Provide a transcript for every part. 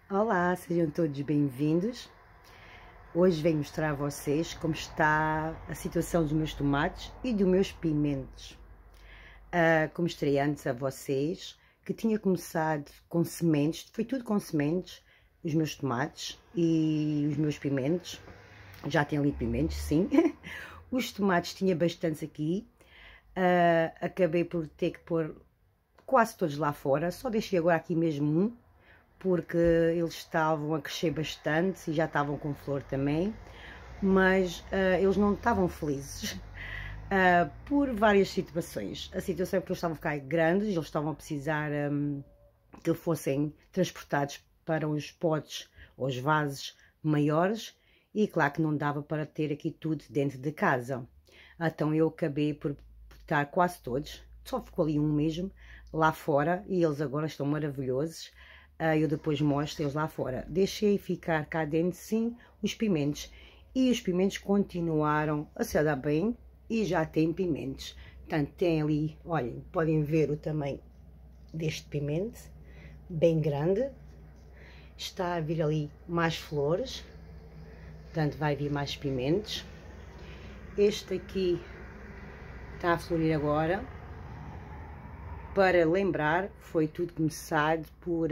Olá, sejam todos bem-vindos. Hoje venho mostrar a vocês como está a situação dos meus tomates e dos meus pimentos. Como mostrei antes a vocês, que tinha começado com sementes, foi tudo com sementes, os meus tomates e os meus pimentos. Já tenho ali pimentos, sim. Os tomates tinha bastantes aqui. Acabei por ter que pôr quase todos lá fora, só deixei agora aqui mesmo um, porque eles estavam a crescer bastante e já estavam com flor também, mas eles não estavam felizes por várias situações. A situação é que eles estavam a ficar grandes, eles estavam a precisar que fossem transportados para os potes ou os vasos maiores, e claro que não dava para ter aqui tudo dentro de casa. Então eu acabei por botar quase todos, só ficou ali um mesmo lá fora, e eles agora estão maravilhosos. Eu depois mostro eles lá fora. Deixei ficar cá dentro, sim, os pimentos. E os pimentos continuaram a se dar bem e já tem pimentos. Portanto, tem ali, olhem, podem ver o tamanho deste pimento, bem grande. Está a vir ali mais flores, portanto vai vir mais pimentos. Este aqui está a florir agora. Para lembrar, foi tudo começado por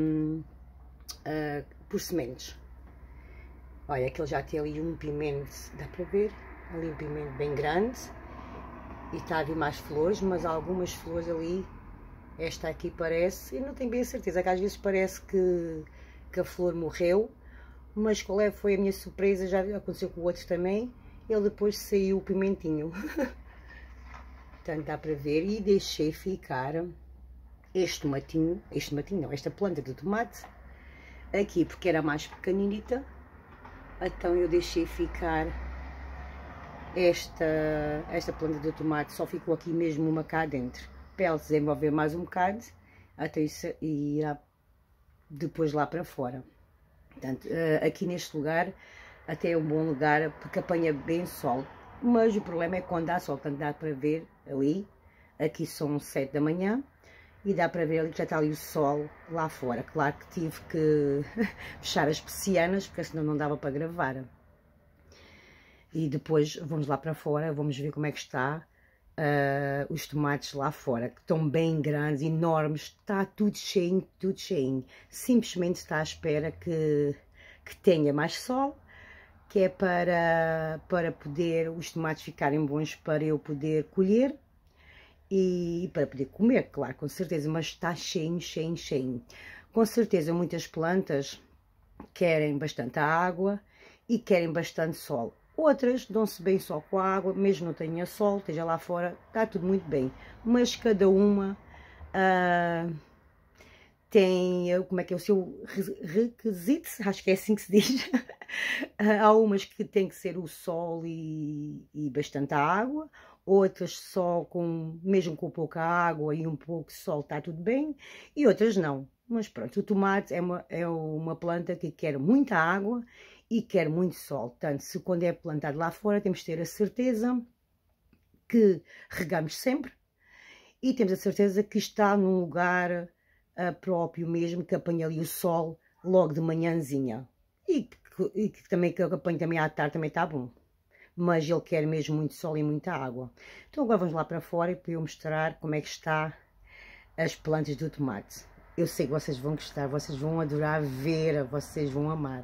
sementes. Olha, aquele já tem ali um pimento, dá para ver? Ali um pimento bem grande. E está a vir mais flores, mas algumas flores ali, esta aqui parece, eu não tenho bem a certeza, que às vezes parece que a flor morreu, mas qual é, foi a minha surpresa, já aconteceu com o outro também, ele depois saiu o pimentinho. Portanto, dá para ver, e deixei ficar este tomatinho não, esta planta de tomate, aqui porque era mais pequeninita, então eu deixei ficar esta planta de tomate, só ficou aqui mesmo uma cá dentro, para ela desenvolver mais um bocado, até isso irá depois lá para fora. Portanto, aqui neste lugar, até é um bom lugar, porque apanha bem sol. Mas o problema é quando dá sol, portanto dá para ver ali, aqui são 7 da manhã, e dá para ver ali que já está ali o sol lá fora. Claro que tive que fechar as persianas, porque senão não dava para gravar. E depois vamos lá para fora, vamos ver como é que está os tomates lá fora, que estão bem grandes, enormes, está tudo cheinho, tudo cheinho. Simplesmente está à espera que tenha mais sol, que é para poder os tomates ficarem bons, para eu poder colher e para poder comer, claro, com certeza, mas está cheinho, cheinho, cheinho. Com certeza muitas plantas querem bastante água e querem bastante sol. Outras dão-se bem só com a água, mesmo não tenha sol, esteja lá fora, está tudo muito bem. Mas cada uma tem, como é que é o seu requisito, acho que é assim que se diz. Há umas que tem que ser o sol e bastante água, outras só mesmo com pouca água e um pouco de sol está tudo bem, e outras não. Mas pronto, o tomate é uma planta que quer muita água e quer muito sol. Portanto, se quando é plantado lá fora, temos de ter a certeza que regamos sempre e temos a certeza que está num lugar próprio mesmo, que apanha ali o sol logo de manhãzinha. E que também que eu apanho também à tarde também está bom. Mas ele quer mesmo muito sol e muita água. Então agora vamos lá para fora para eu mostrar como é que está as plantas do tomate. Eu sei que vocês vão gostar, vocês vão adorar ver, vocês vão amar.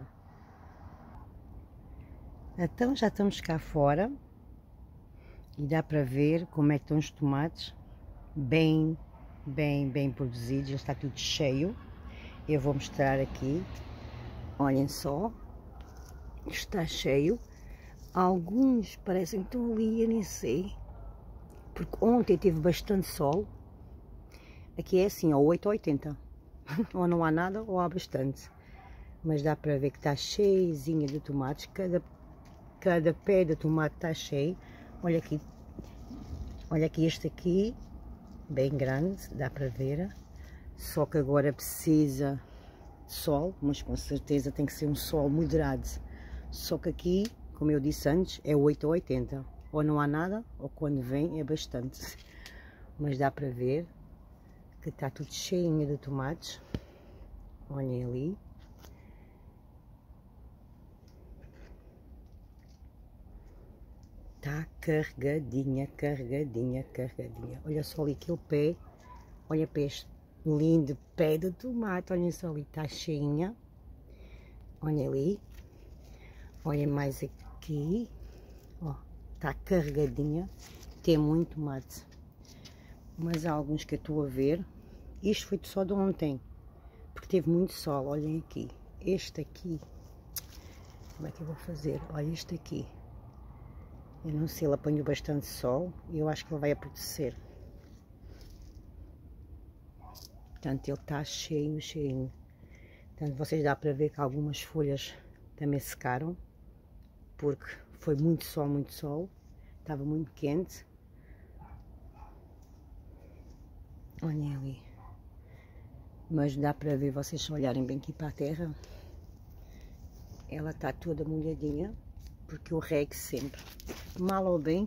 Então já estamos cá fora e dá para ver como é que estão os tomates, bem produzidos, já está tudo cheio. Eu vou mostrar aqui, olhem só, está cheio. Alguns parecem que estão ali, eu nem sei, porque ontem teve bastante sol. Aqui é assim, ou 8 ou 80, ou não há nada ou há bastante, mas dá para ver que está cheiozinha de tomates, cada pé de tomate está cheio. Olha aqui este aqui, bem grande, dá para ver, só que agora precisa de sol, mas com certeza tem que ser um sol moderado, só que aqui, como eu disse antes, é 8 ou 80, ou não há nada, ou quando vem é bastante, mas dá para ver que está tudo cheinho de tomates. Olhem ali, Está carregadinha, carregadinha, carregadinha. Olha só ali aquele pé. Olha para este lindo pé de tomate. Olha só ali, está cheinha. Olha ali. Olha mais aqui. Ó, está carregadinha. Tem muito tomate. Mas há alguns que eu estou a ver. Isto foi só de ontem. Porque teve muito sol. Olhem aqui. Este aqui. Como é que eu vou fazer? Olha este aqui. Eu não sei, ele apanhou bastante sol e eu acho que ele vai apodrecer. Portanto, ele está cheio, cheinho. Portanto, vocês dá para ver que algumas folhas também secaram. Porque foi muito sol. Estava muito quente. Olhem ali. Mas dá para ver, vocês se olharem bem aqui para a terra. Ela está toda molhadinha. Porque eu rego sempre, mal ou bem,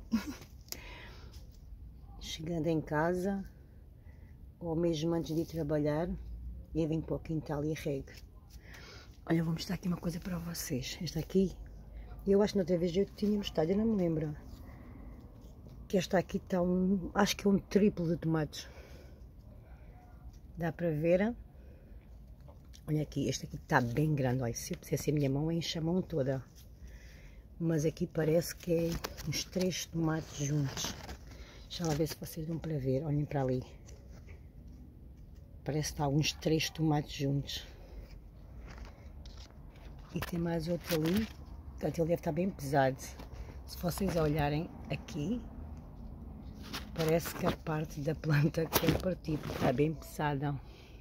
chegando em casa, ou mesmo antes de ir trabalhar, eu venho para o quintal e rego. Olha, vou mostrar aqui uma coisa para vocês. Esta aqui, eu acho que outra vez eu tinha mostrado, eu não me lembro. Que esta aqui está acho que é um triplo de tomates. Dá para ver? Olha aqui, este aqui está bem grande. Olha, se eu pusesse a minha mão, enche a mão toda. Mas aqui parece que é uns 3 tomates juntos. Deixa lá ver se vocês dão para ver. Olhem para ali. Parece que está uns 3 tomates juntos. E tem mais outro ali. Portanto, ele deve estar bem pesado. Se vocês olharem aqui, parece que a parte da planta que tem partido está bem pesada.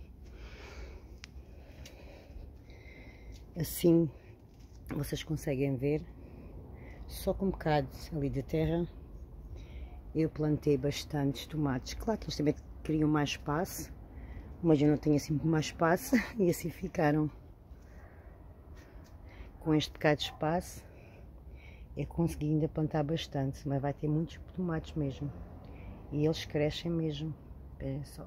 Assim, vocês conseguem ver. Só com um bocado ali de terra, eu plantei bastantes tomates. Claro que eles também queriam mais espaço, mas eu não tenho assim mais espaço e assim ficaram. Com este bocado de espaço, eu consegui ainda plantar bastante, mas vai ter muitos tomates mesmo. E eles crescem mesmo. Esperem só.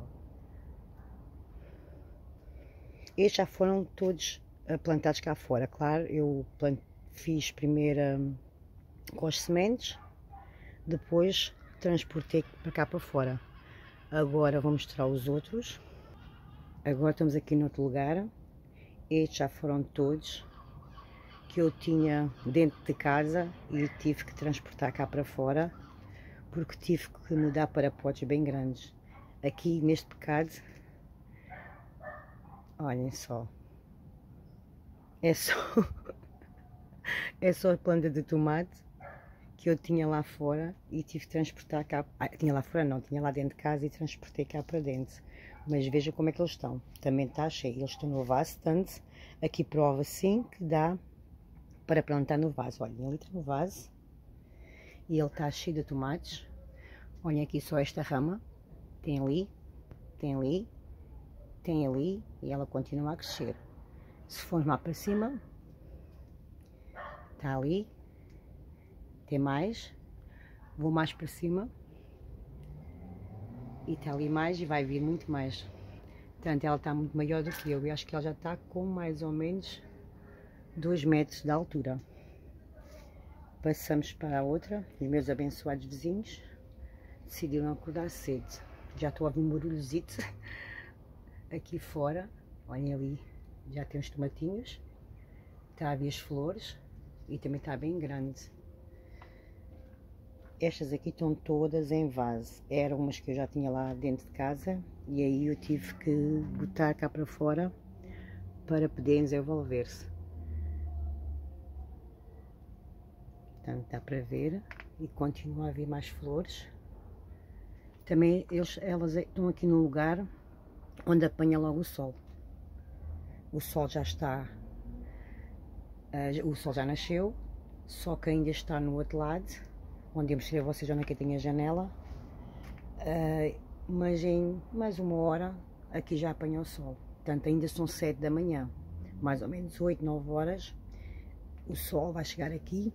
Estes já foram todos plantados cá fora. Claro, eu fiz primeiro com as sementes, depois transportei para cá para fora. Agora vou mostrar os outros. Agora estamos aqui no outro lugar. Estes já foram todos que eu tinha dentro de casa e tive que transportar cá para fora porque tive que mudar para potes bem grandes. Aqui neste bocado, olhem só, é só a planta de tomate que eu tinha lá fora e tive que transportar cá. Tinha lá fora não, tinha lá dentro de casa e transportei cá para dentro. Mas vejam como é que eles estão. Também está cheio. Eles estão no vaso, tanto aqui prova sim que dá para plantar no vaso. Olhem, ali está no vaso e ele está cheio de tomates. Olhem aqui só esta rama. Tem ali, tem ali, tem ali e ela continua a crescer. Se formos lá para cima, está ali. Tem mais, vou mais para cima e está ali mais e vai vir muito mais. Portanto, ela está muito maior do que eu e acho que ela já está com mais ou menos 2 metros de altura. Passamos para a outra. Os meus abençoados vizinhos decidiram acordar cedo. Já estou a ouvir um barulhozito aqui fora. Olhem ali, já tem os tomatinhos. Está a ver as flores e também está bem grande. Estas aqui estão todas em vaso. Eram umas que eu já tinha lá dentro de casa e aí eu tive que botar cá para fora para poderem desenvolver-se. Portanto, dá para ver e continua a haver mais flores. Também elas estão aqui num lugar onde apanha logo o sol. O sol já está, o sol já nasceu, só que ainda está no outro lado, onde eu mostrei a vocês onde é que eu tenho a janela, mas em mais 1 hora aqui já apanha o sol. Portanto, ainda são 7 da manhã, mais ou menos 8, 9 horas, o sol vai chegar aqui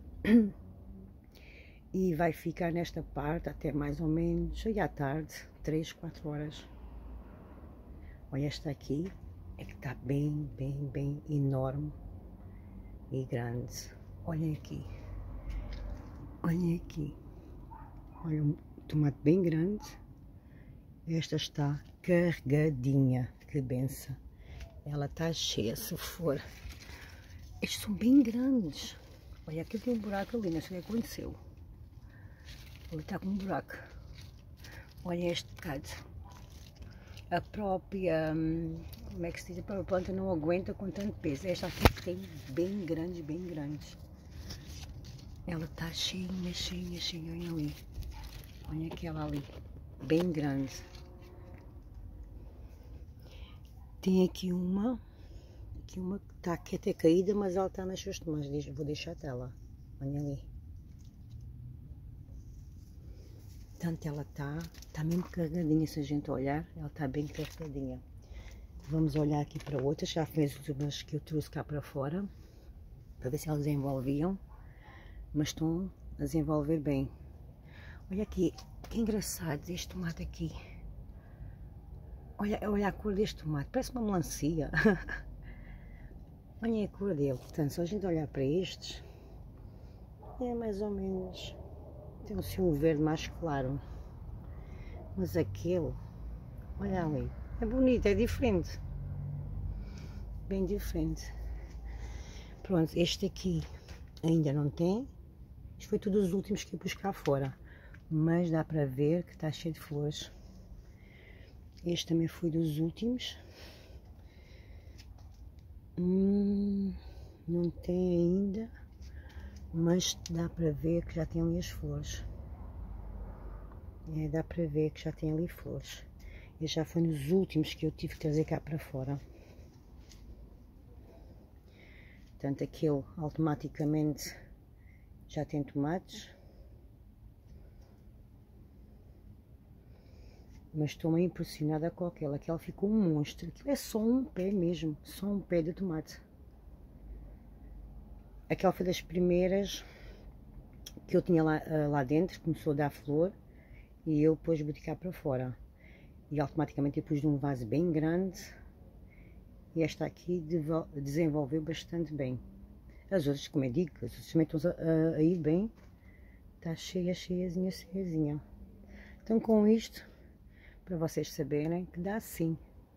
e vai ficar nesta parte até mais ou menos aí à tarde, 3, 4 horas. Olha, esta aqui é que está bem enorme e grande. Olhem aqui. Olhem aqui. Olha, um tomate bem grande. Esta está carregadinha. Que benção. Ela está cheia, se for. Estes são bem grandes. Olha, aqui tem um buraco ali, não sei o que aconteceu. Ali está com um buraco. Olha este bocado. A própria, como é que se diz? A própria planta não aguenta com tanto peso. Esta aqui tem bem grandes, bem grandes. Ela está cheinha, cheinha, cheinha. Olha ali. Olha aquela ali. Bem grande. Tem aqui uma que está aqui até caída, mas ela está nas suas tomates. Vou deixar ela. Olha ali. Portanto, ela está mesmo carregadinha. Se a gente olhar, ela está bem carregadinha. Vamos olhar aqui para outras. Já foi as últimas que eu trouxe cá para fora, para ver se elas desenvolviam. Mas estão a desenvolver bem. Olha aqui, que engraçado este tomate aqui. Olha a cor deste tomate, parece uma melancia. Olha a cor dele. Portanto, se a gente olhar para estes, é mais ou menos, tem um verde mais claro. Mas aquele, olha ali, é bonito, é diferente. Bem diferente. Pronto, este aqui ainda não tem. Isto foi tudo os últimos que eu pus cá fora. Mas dá para ver que está cheio de flores. Este também foi dos últimos. Não tem ainda, mas dá para ver que já tem ali as flores. Dá para ver que já tem ali flores. Este já foi nos últimos que eu tive que trazer cá para fora. Portanto, aquele automaticamente já tem tomates. Mas estou meio impressionada com aquela. Aquela ficou um monstro. Aquilo é só um pé mesmo. Só um pé de tomate. Aquela foi das primeiras que eu tinha lá dentro. Começou a dar flor. E eu depois botei cá para fora. E automaticamente eu pus num vaso bem grande. E esta aqui desenvolveu bastante bem. As outras, como eu digo, as outras também estão a ir bem. Está cheiazinha, cheiazinha. Então com isto, para vocês saberem que dá sim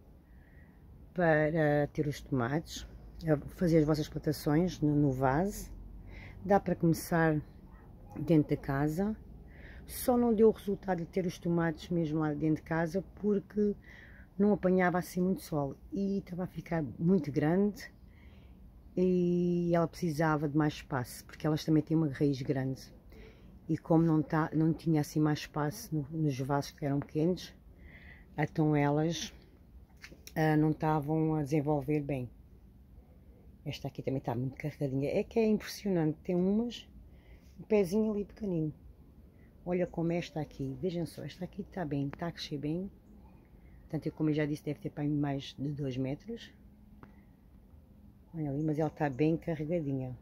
para ter os tomates, fazer as vossas plantações no vaso, dá para começar dentro da casa. Só não deu o resultado de ter os tomates mesmo lá dentro de casa porque não apanhava assim muito sol e estava a ficar muito grande e ela precisava de mais espaço porque elas também têm uma raiz grande e como não tinha assim mais espaço nos vasos que eram pequenos, então elas não estavam a desenvolver bem. Esta aqui também está muito carregadinha. É que é impressionante. Tem um pezinho ali pequenino. Olha como esta aqui. Vejam só. Esta aqui está bem. Está a crescer bem. Portanto, como eu já disse, deve ter para mais de 2 metros. Olha ali. Mas ela está bem carregadinha.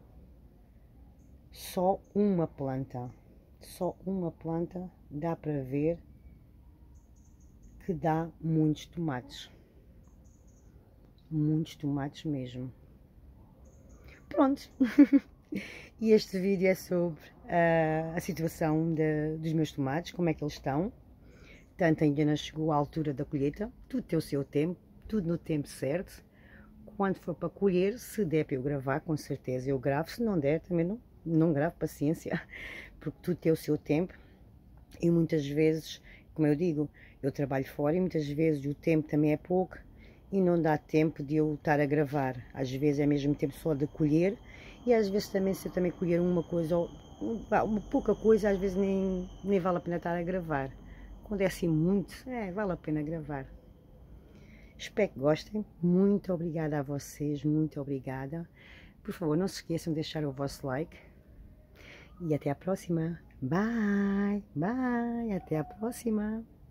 Só uma planta. Só uma planta dá para ver que dá muitos tomates. Muitos tomates mesmo. Pronto. E este vídeo é sobre a situação dos meus tomates, como é que eles estão. Tanto ainda não chegou à altura da colheita, tudo tem o seu tempo, tudo no tempo certo. Quando for para colher, se der para eu gravar, com certeza eu gravo, se não der também não gravo, paciência, porque tudo tem o seu tempo. E muitas vezes, como eu digo, eu trabalho fora e muitas vezes o tempo também é pouco e não dá tempo de eu estar a gravar. Às vezes é mesmo tempo só de colher e às vezes também, se eu também colher uma coisa, uma pouca coisa, às vezes nem vale a pena estar a gravar. Quando é assim muito, vale a pena gravar. Espero que gostem. Muito obrigada a vocês, muito obrigada. Por favor, não se esqueçam de deixar o vosso like. E até a próxima. Bye, bye, até a próxima.